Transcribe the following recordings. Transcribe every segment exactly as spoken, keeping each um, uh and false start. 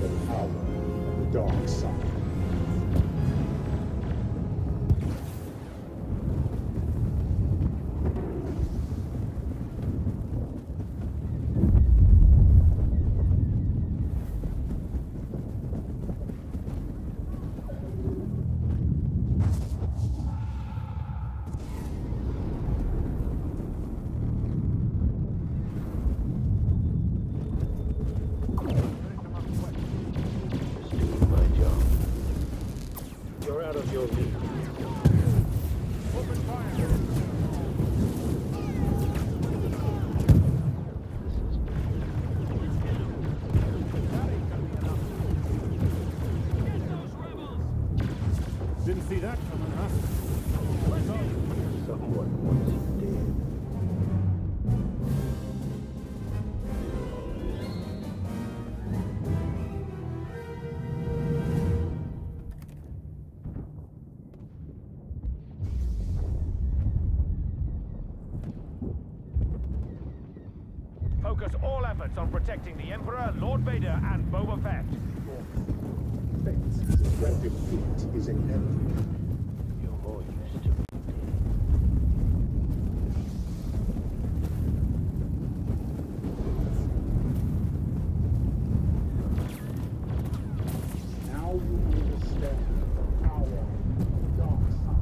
the power of the dark side. Didn't see that coming, huh? Someone wants you dead. Focus all efforts on protecting the Emperor, Lord Vader, and Boba Fett. That defeat is inevitable. You're more used to it. Now you understand the power of the dark side.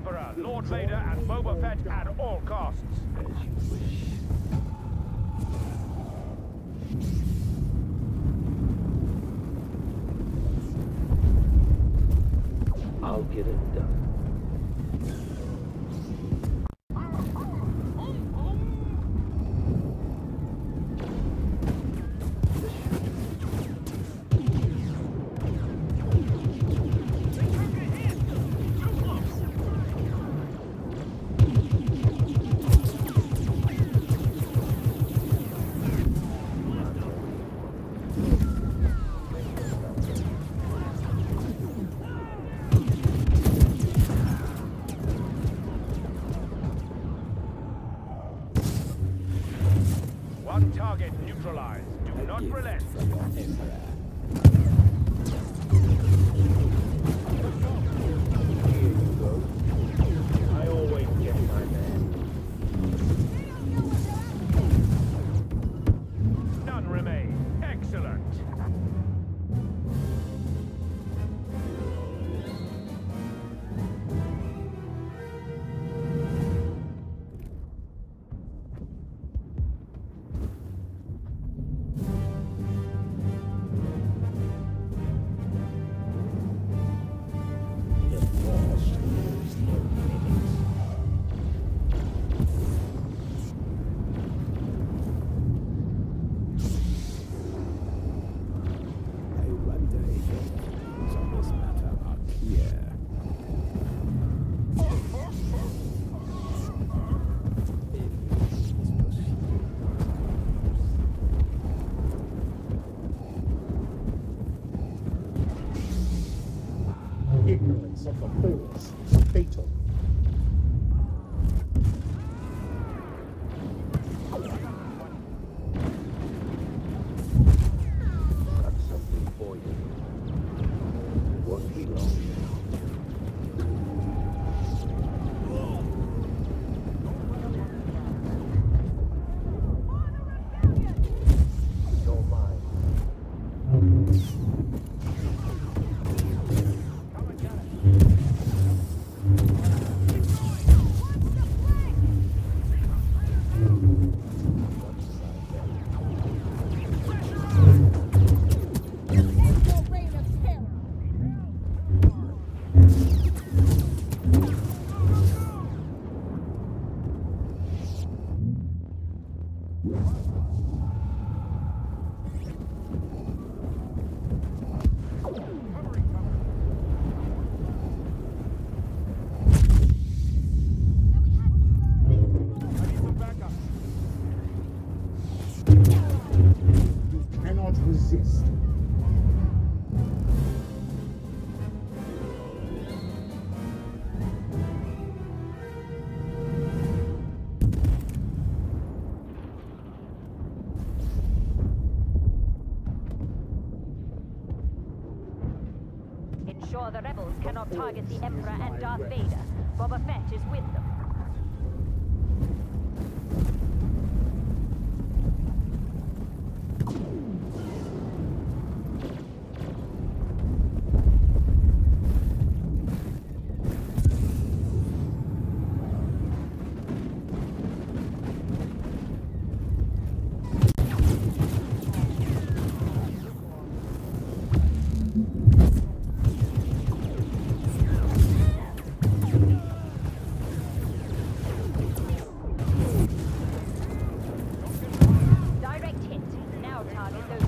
Emperor, Lord Vader, and Boba Fett at all costs. As you wish. I'll get it done. One target neutralized. Do not relent. Here you go. I always get my man. None remain. Excellent. Ignorance of the Force fatal. Got something for you. Won't be long now. Don't mind. Resist. Ensure the rebels cannot target the Emperor and Darth Vader. Boba Fett is with them. Direct hit. Now target those